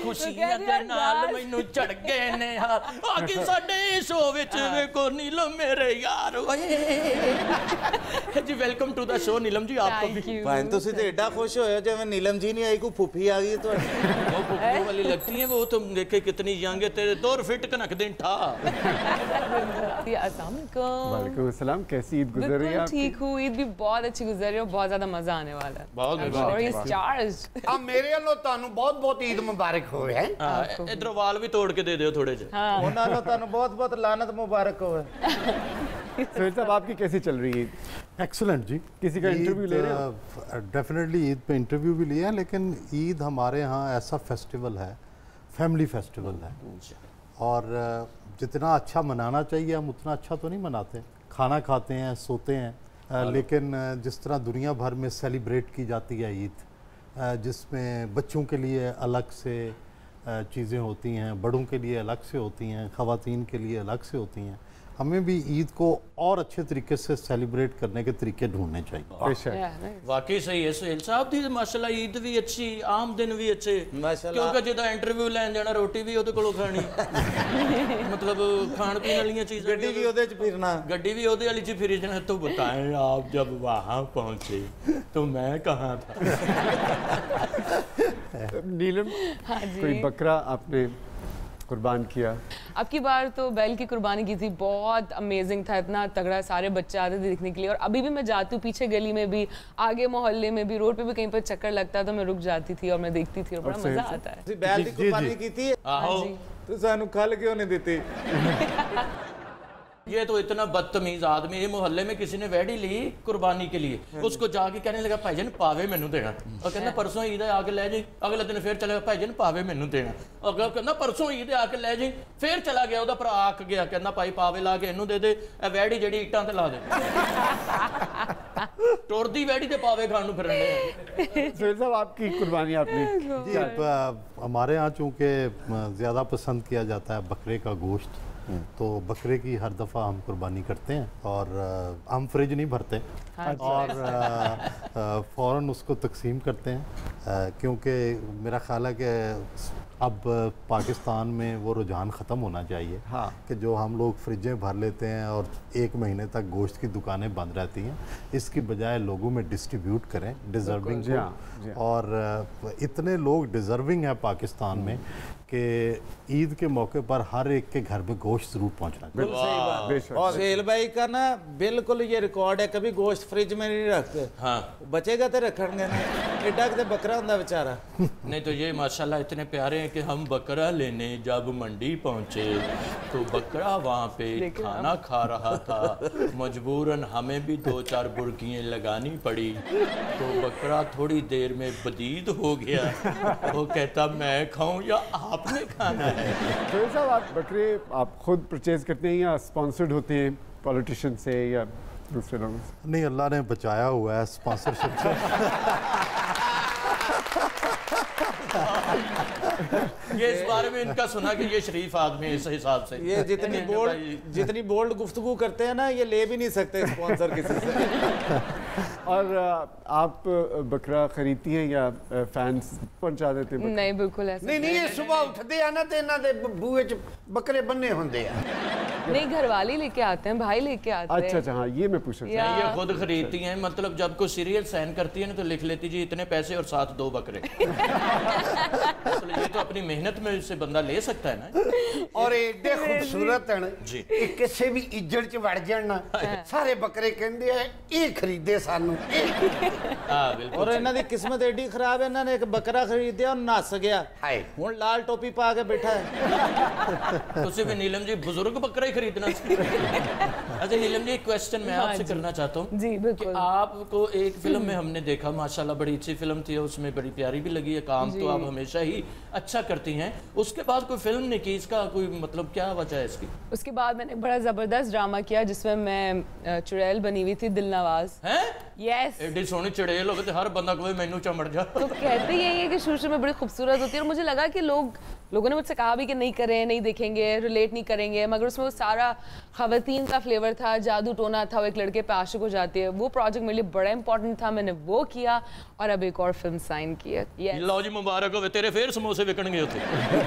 ਖੁਸ਼ੀਆਂ ਦੇ ਨਾਲ ਮੈਨੂੰ ਝੜ ਗਏ ਨੇ ਹਾਰ ਆ ਕਿ ਸਾਡੇ ਸ਼ੋਅ ਵਿੱਚ ਵੇਖੋ ਨੀਲਮ ਮੇਰੇ ਯਾਰ ਓਏ ਜੀ welcome to the show Neelam ji ਆਪਕੋ ਵੀ ਭਾਈ ਤੁਸੀਂ ਤੇ ਏਡਾ ਖੁਸ਼ ਹੋਏ ਜਿਵੇਂ ਨੀਲਮ ਜੀ ਨਹੀਂ ਆਈ ਕੋਈ ਫੁੱਫੀ ਆ ਗਈ ਤੁਹਾਡੀ वो फुफ्फू वाली लगती है वो तो देखे कितनी यंग है तेरे 2 फिट कनक दिन ठा वालेकुम अस्सलाम कैसी ईद गुजर रही है ठीक हूँ ईद भी बहुत अच्छी गुजर रही है और बहुत ज्यादा मजा आने वाला है बहुत अब मेरे ਵੱਲੋਂ ਤੁਹਾਨੂੰ ਬਹੁਤ ਬਹੁਤ ਈਦ ਮੁਬਾਰਕ ਹੋਵੇ ਹੈ इधर वाल भी तोड़ के दे दियो थोड़े से ਉਹਨਾਂ ਨੂੰ ਤੁਹਾਨੂੰ ਬਹੁਤ ਬਹੁਤ ਲਾਨਤ मुबारक होवे सोहेल साहब आपकी कैसी चल रही है ईद एक्सलेंट जी किसी का इंटरव्यू ले रहे हो डेफिनेटली ईद पे इंटरव्यू भी लिया है लेकिन ईद हमारे यहाँ ऐसा फेस्टिवल है फैमिली फेस्टिवल है और जितना अच्छा मनाना चाहिए हम उतना अच्छा तो नहीं मनाते खाना खाते हैं सोते हैं लेकिन जिस तरह दुनिया भर में सेलिब्रेट की जाती है ईद जिसमें बच्चों के लिए अलग से चीज़ें होती हैं बड़ों के लिए अलग से होती हैं ख़वातीन के लिए अलग से होती हैं हमें भी ईद को और अच्छे तरीके से सेलिब्रेट करने के तरीके ढूंढने चाहिए वाकई सही है सुहेल साहब दी माशाल्लाह ईद भी अच्छी आम दिन भी अच्छे क्योंकि जिदा इंटरव्यू लैन जाना रोटी भी ਉਹਦੇ ਕੋਲੋਂ ਖਾਣੀ मतलब खान पीने वाली चीज़ें ਗੱਡੀ ਵੀ ਉਹਦੇ ਚ ਫਿਰਨਾ गड्डी भी ਉਹਦੇ वाली च फिर जाना तो बताएं आप जब वहाँ पहुँचे तो मैं कहाँ था नीलम कोई बकरा आपने कुर्बान किया अब की बार तो बैल की कुर्बानी की थी बहुत अमेजिंग था इतना तगड़ा सारे बच्चे आते थे देखने के लिए और अभी भी मैं जाती हूँ पीछे गली में भी आगे मोहल्ले में भी रोड पे भी कहीं पर चक्कर लगता तो मैं रुक जाती थी और मैं देखती थी और बड़ा मजा आता है ਤੁਸੀਂ ਬੈਲ ਦੀ ਕੁਰਬਾਨੀ ਕੀਤੀ आहो ਤੂੰ ਸਾਨੂੰ ਖਲ ਕਿਉਂ ਨਹੀਂ ਦਿੱਤੀ ये तो इतना बदतमीज आदमी ये मोहल्ले में किसी ने वैडी ली कुर्बानी के लिए उसको जाके कहने लगा भाईजान पावे मैनू देना और कहना परसों ईद है आके ले जाए अगले दिन फिर चला भाईजान पावे मैनू देना अगला कहना परसों ईद है आके ले जाए फिर चला गया ਉਹਦਾ ਭਰਾ ਆਕ ਗਿਆ ਕਹਿੰਦਾ ਭਾਈ ਪਾਵੇ ਲਾ ਕੇ ਇਹਨੂੰ ਦੇ ਦੇ ਇਹ ਵੈੜੀ ਜਿਹੜੀ ਇੱਟਾਂ ਤੇ ਲਾ ਦੇ ਟੁਰਦੀ ਵੈੜੀ ਤੇ ਪਾਵੇ ਖਾਣ ਨੂੰ ਫਿਰਨ ਦੇ सोहेल साहब आपकी कुर्बानी आपने जी हमारे यहाँ चूँकि ज़्यादा पसंद किया जाता है बकरे का गोश्त तो बकरे की हर दफ़ा हम कुर्बानी करते हैं और हम फ्रिज नहीं भरते और फ़ौरन उसको तकसीम करते हैं क्योंकि मेरा ख्याल है कि अब पाकिस्तान में वो रुझान ख़त्म होना चाहिए हाँ। कि जो हम लोग फ्रिजें भर लेते हैं और 1 महीने तक गोश्त की दुकानें बंद रहती हैं इसकी बजाय लोगों में डिस्ट्रीब्यूट करें डिज़र्विंग को और इतने लोग डिज़र्विंग हैं पाकिस्तान में कि ईद के मौके पर हर एक के घर में गोश्त ज़रूर पहुँचना चाहिए और सुहेल भाई का ना बिल्कुल ये रिकॉर्ड है कभी गोश्त फ्रिज में नहीं रखते हाँ बचेगा तो रखेंगे ना एडा कि बकरा होता बेचारा नहीं तो ये माशाल्लाह इतने प्यारे हैं कि हम बकरा लेने जब मंडी पहुंचे तो बकरा वहाँ पे खाना खा रहा था मजबूरन हमें भी 2-4 बुर्कियाँ लगानी पड़ी तो बकरा थोड़ी देर में बदीद हो गया वो कहता मैं खाऊं या आपने खाना है सोहेल साहब आप बकरे आप खुद परचेज करते हैं या स्पॉन्सर्ड होते हैं पॉलिटिशियन से या दूसरे लोगों से नहीं अल्लाह ने बचाया हुआ है स्पॉन्सरशिप से ये इस बारे में इनका सुना कि ये शरीफ आदमी है इस हिसाब से ये जितनी बोल्ड गुफ्तगू करते हैं ना ये ले भी नहीं सकते स्पॉन्सर किसी से और आप बकरा खरीदती हैं या फैंस पहुंचा देते हैं नहीं बिल्कुल ऐसा ਨਹੀਂ ਇਹ ਸਵੇਰ ਉੱਠਦੇ ਆ ਨਾ ਤੇ ਇਹਨਾਂ ਦੇ ਬੂਹੇ 'ਚ ਬੱਕਰੇ ਬੰਨੇ ਹੁੰਦੇ ਆ नहीं घर वाले लेके आते हैं भाई लेके आते हैं अच्छा हाँ ये मैं पूछ रहा ये खुद खरीदती हैं मतलब जब कोई सीरियल साइन करती है ना तो लिख लेती जी इतने पैसे और साथ 2 बकरे तो ये तो अपनी मेहनत में से बंदा ले सकता है ना ਔਰ ਏਡੇ ਖੂਬਸੂਰਤ ਹਨ ਜੀ। ਇਹ ਕਿਸੇ ਵੀ ਇੱਜੜ 'ਚ ਵੜ ਜਾਣ ਨਾ ਸਾਰੇ ਬੱਕਰੇ ਕਹਿੰਦੇ ਆ ਇਹ ਖਰੀਦੇ ਸਾਨੂੰ हाँ बिल्कुल और इन्हों की किस्मत एडी खराब है इन्होंने एक बकरा खरीदया और नस गया ਹਾਏ हुण लाल टोपी पा के बैठा है उसे भी नीलम जी बुजुर्ग बकरा ही खरीदना अच्छा नीलम जी एक क्वेश्चन मैं आपसे करना चाहता हूँ जी बिल्कुल आपको एक फिल्म में हमने देखा माशाल्लाह बड़ी अच्छी फिल्म थी उसमें बड़ी प्यारी भी लगी है काम तो आप हमेशा ही अच्छा करती हैं उसके बाद कोई फिल्म नहीं की इसका कोई मतलब क्या वजह है इसकी उसके बाद मैंने बड़ा ज़बरदस्त ड्रामा किया जिसमें मैं चुड़ैल बनी हुई थी दिलनवाज हैं यस एडी सोहनी चड़ेल होवे ते हर बंदा कहे मैनू चमड़ जा। तो कहते यही है कि शुरू में बड़ी खूबसूरत होती है और मुझे लगा कि लोगों ने मुझसे कहा भी कि नहीं करें, नहीं देखेंगे, रिलेट नहीं करेंगे, मगर उसमें वो सारा खवातीन का फ्लेवर था, जादू टोना था, वो एक लड़के पे आशिक हो जाती है। वो प्रोजेक्ट मेरे लिए बड़ा इंपॉर्टेंट था, मैंने वो किया और अब एक और फिल्म साइन की है। yes. लो जी मुबारक होवे, तेरे फिर समोसे विकणगे उथे।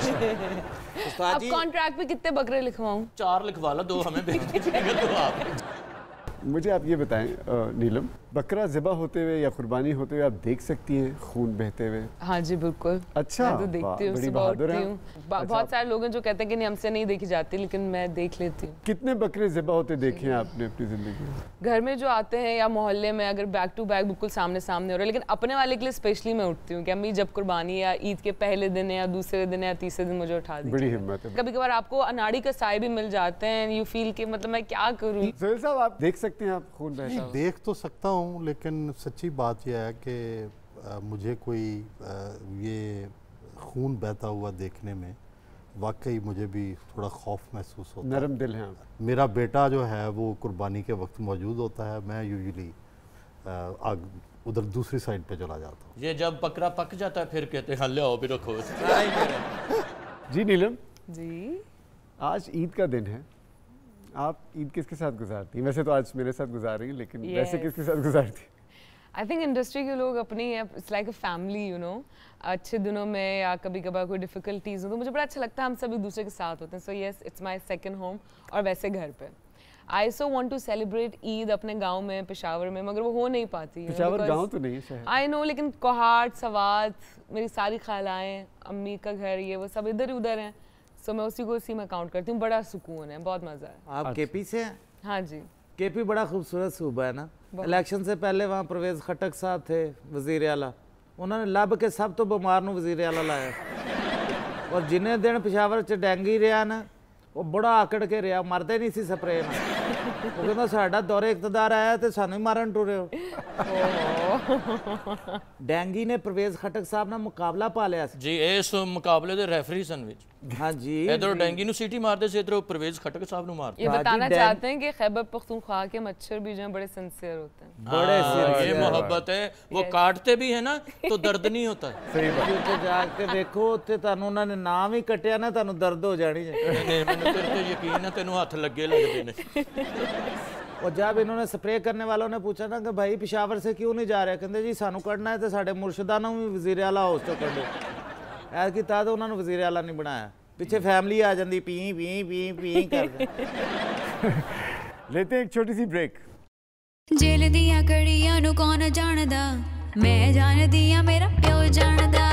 अब कॉन्ट्रैक्ट पे कितने बकरे लिखवाऊं? 4 लिखवा लो, 2 हमें भेज दीजिएगा, 2 आप। मुझे आप ये बताएं नीलम, बकरा ज़िबा होते हुए या कुर्बानी होते हुए आप देख सकती हैं खून बहते हुए? हाँ जी बिल्कुल। अच्छा, मैं तो देखती हूँ, बड़ी सुबह बहादुर उठती हैं हूँ। आप। बहुत सारे लोग हैं जो कहते हैं कि नहीं हमसे नहीं देखी जाती, लेकिन मैं देख लेती हूँ। कितने बकरे ज़िबा होते देखे हैं आपने अपनी ज़िंदगी में? घर में जो आते हैं या मोहल्ले में, अगर बैक टू बैक बिल्कुल सामने सामने हो रहा है, लेकिन अपने वाले के लिए स्पेशली मैं उठती हूँ कि अम्मी जब कुर्बानी या ईद के पहले दिन है या दूसरे दिन है या तीसरे दिन मुझे उठा दी। बड़ी हिम्मत है। कभी कभार आपको अनाड़ी का साए भी मिल जाते हैं, यू फील कि मतलब मैं क्या करूँ। सोहेल साहब, आप देख सकते हैं आप खून बहता हुआ? देख तो सकता हूँ, लेकिन सच्ची बात यह है कि मुझे कोई ये खून बहता हुआ देखने में वाकई मुझे भी थोड़ा खौफ महसूस होता है। नरम दिल हैं आप। मेरा बेटा जो है वो कुर्बानी के वक्त मौजूद होता है, मैं यूजुअली उधर दूसरी साइड पे चला जाता हूँ। ये जब बकरा पक जाता है फिर कहते हैं ले आओ भी रखो। जी नीलम जी, आज ईद का दिन है, आप ईद किसके साथ गुजारती हैं? वैसे तो आज मेरे साथ गुजार रही हैं, लेकिन वैसे किसके साथ गुजारती हैं? आई थिंक इंडस्ट्री के लोग अपनी, it's like a family, you know. अच्छे दिनों में या कभी कभार कोई डिफिकल्टीज हो तो मुझे बड़ा अच्छा लगता है, हम सब एक दूसरे के साथ होते हैं। So yes, it's my second home. और वैसे घर पे I also want to celebrate Eid अपने गाँव में, पेशावर में, मगर वो हो नहीं पाती। पेशावर गाँव तो नहीं है शहर। आई नो, लेकिन कोहाट, सवात, मेरी सारी खालाएँ, अम्मी का घर, ये वो सब इधर उधर हैं। सो मैं उसी में काउंट करती हूँ। बड़ा सुकून है, बहुत मज़ा है। आप केपी से हैं? हाँ जी। केपी बड़ा खूबसूरत सूबा है ना। इलेक्शन से पहले वहाँ परवेज खटक साहब थे वजीर आला, उन्होंने लब के सब तो बीमार नूं वजीर आला लाया और जिन्हें दिन पेशावर च डेंगी रहा ना वो बड़ा आकड़ के रहा, मरते नहीं सी स्प्रे में। वो कहता साडा दौरे इकतदार आया तो सानू ही मारन टुरे हो। डेंगी ने परवेज खटक साहब ना मुकाबला पा लिया जी इस मुकाबले दे रेफरी सन विच। हाँ जी, इधर डेंगी नु सीटी मारदे से इधर परवेज खटक साहब नु मारते। ये बताना चाहते हैं कि खैबर पख्तूनख्वा के मच्छर भी जो हैं बड़े सिंसियर होते हैं। बड़े ये मोहब्बत है, वो काटते भी है ना तो दर्द नहीं होता। सही बात। ਉੱਥੇ ਜਾ ਕੇ ਦੇਖੋ, ਉੱਥੇ ਤੁਹਾਨੂੰ ਉਹਨਾਂ ਨੇ ਨਾਮ ਹੀ ਕੱਟਿਆ ਨਾ, ਤੁਹਾਨੂੰ ਦਰਦ ਹੋ ਜਾਣੀ ਹੈ। नहीं मैंने तेरे पे यकीन है, तेनू हाथ लगे लगते ने। और जब इन्होंने स्प्रे करने वालों ने पूछा ना कि भाई पेशावर से क्यों नहीं जा रहे, कहते जी सानू कढ़ना है तो साढ़े मुर्शदा नूं भी वजीर आला हाउस चो कढ़ो। ऐत कीता तो उन्होंने वजीर आला नहीं बनाया, पिछे फैमिली आ जाती पी पी पी पी कर। लेते हैं एक छोटी सी ब्रेक। जेल दियां कड़ियां नू कौन जानदा, मैं जानदी आ मेरा प्यो जानदा।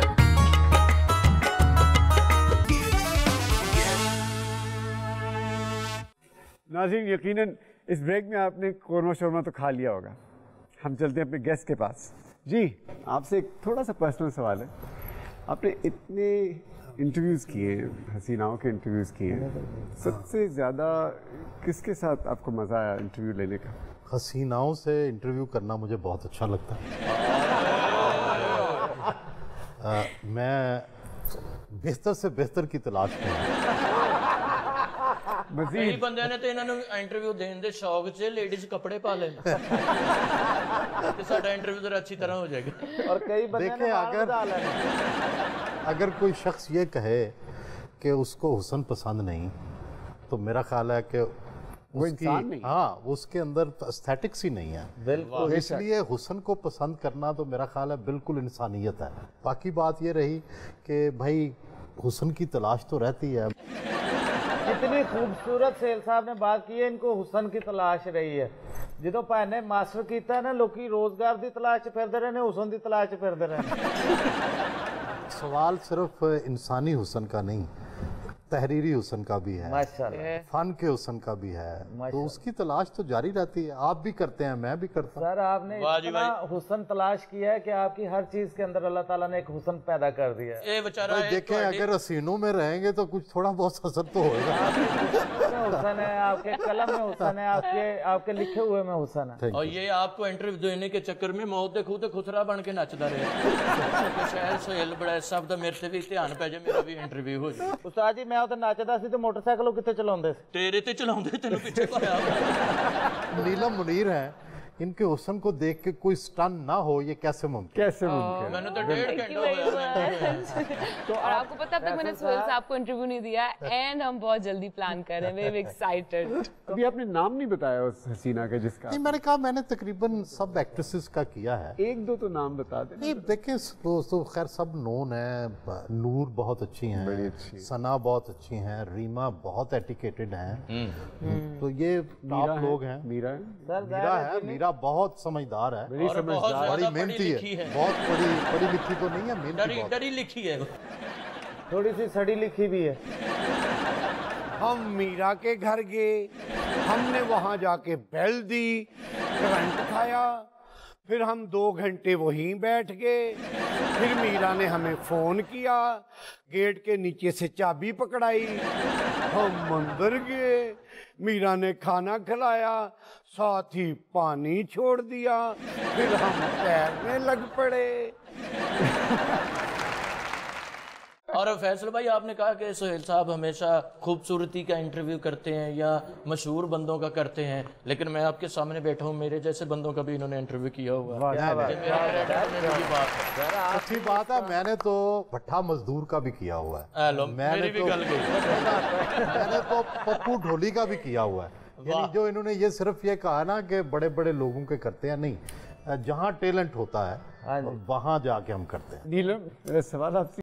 नाज़रीन, यकीनन इस ब्रेक में आपने कोरमा शोरमा तो खा लिया होगा। हम चलते हैं अपने गेस्ट के पास। जी, आपसे एक थोड़ा सा पर्सनल सवाल है। आपने इतने इंटरव्यूज़ किए हैं, हसीनाओं के इंटरव्यूज़ किए हैं, सबसे ज़्यादा किसके साथ आपको मज़ा आया इंटरव्यू लेने का? हसीनाओं से इंटरव्यू करना मुझे बहुत अच्छा लगता है। मैं बेहतर से बेहतर की तलाश में हूँ। कई बंदे ने तो इन्होंने इंटरव्यू देने के शौक से लेडीज कपड़े पा ले तो साडा इंटरव्यू जरा अच्छी तरह हो जाएगा। और कई बंदे देखें, अगर कोई शख्स ये कहे कि उसको हुस्न पसंद नहीं, तो मेरा ख्याल है कि उसकी हाँ उसके अंदर एस्थेटिक्स ही नहीं है। बिल्कुल। इसलिए हुस्न को पसंद करना तो मेरा ख्याल है बिल्कुल इंसानियत है। बाकी बात ये रही कि भाई हुस्न की तलाश तो रहती है। कितनी खूबसूरत सेल साहब ने बात की है, इनको हुसन की तलाश रही है। जो भैन ने मास्टर किया ना, लोग रोजगार की तलाश च फिरदे रहे ने, हुसन की तलाश च फिरदे रहे। सवाल सिर्फ इंसानी हुसन का नहीं, तहरीरी हुसन का भी है, माशाल्लाह, फन के हुसन का भी है, तो उसकी तलाश तो जारी रहती है। आप भी करते हैं, मैं भी करता हूँ। सर आपने इतना हुसन तलाश किया है कि आपकी हर चीज के अंदर अल्लाह ताला ने एक हुसन पैदा कर दिया है। ये बेचारा देखें, अगर हसीनों में रहेंगे तो कुछ थोड़ा बहुत असर तो होगा। हुसन है, आपके कलम में हुसन है, आपके लिखे हुए में हुसन है। और ये आपको इंटरव्यू देने के चक्कर में मौत दे खूह ते खुसरा बन के नचदा रहे। शायद सोहेल बड़ा सब दा मेरे ते भी ध्यान पै जाए, मेरा भी इंटरव्यू हो जाए। उस्ताद जी, मैं तो नचदा सी ते मोटरसाइकिल कित्थे चलाउंदे सी? तेरे ते चलाउंदे, तेनू पीछे पाया। नीलम मुनीर है, इनके हुस्न को देख के कोई स्टन ना हो, ये कैसे मुमकिन? कैसे मुमकिन? मैंने तो 1.5 घंटे और आपको पता अब तक मैंने सोहेल साहब को इंटरव्यू नहीं दिया एंड हम बहुत जल्दी प्लान कर रहे हैं, वेरी एक्साइटेड। अभी आपने नाम नहीं बताया उस हसीना का जिसका नहीं, मैंने कहा मैंने तकरीबन सब एक्ट्रेसेस का किया है। एक दो तो नाम बता दें। नहीं देखें, तो खैर सब नोन है। नूर बहुत अच्छी हैं, बड़ी अच्छी। सना बहुत अच्छी हैं, रीमा बहुत एटिकेटेड हैं, तो ये टॉप लोग हैं। मीरा है, मीरा है, मीरा बहुत समझदार है, बड़ी और बहुत समझदार, बड़ी ज्यादा मेहनती पढ़ी लिखी है, है, बहुत पढ़ी लिखी तो नहीं है, मेहनती डरी बहुत। डरी लिखी है। थोड़ी सी सड़ी लिखी भी है। हम मीरा के घर गए, हमने वहां जाके बेल दी, करंट खाया, फिर हम 2 घंटे वहीं बैठ गए, फिर मीरा ने हमें फोन किया, गेट के नीचे से चाबी पकड़ाई, हम अंदर गए, मीरा ने खाना खिलाया, साथ ही पानी छोड़ दिया, फिर हम तैरने लग पड़े। और फैसल भाई, आपने कहा कि सोहेल साहब हमेशा खूबसूरती का इंटरव्यू करते हैं या मशहूर बंदों का करते हैं, लेकिन मैं आपके सामने बैठा हूँ, मेरे जैसे बंदों का भी इन्होंने इंटरव्यू किया हुआ है। अच्छी बात है, मैंने तो भट्ठा मजदूर का भी किया हुआ है। मेरी भी गल गई। मैंने तो पप्पू ढोली का भी किया हुआ है। यानी जो इन्होंने ये सिर्फ ये कहा ना कि बड़े बड़े लोगों के करते हैं, नहीं, जहाँ टैलेंट होता है वहाँ जाके हम करते हैं। नीलम, मेरा सवाल आपसे